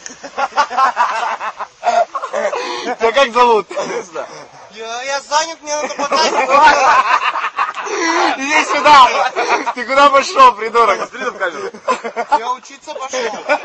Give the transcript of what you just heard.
Тебя как зовут? Я занят, мне надо подать. Иди сюда! Ты куда пошел, придурок? Я учиться пошел.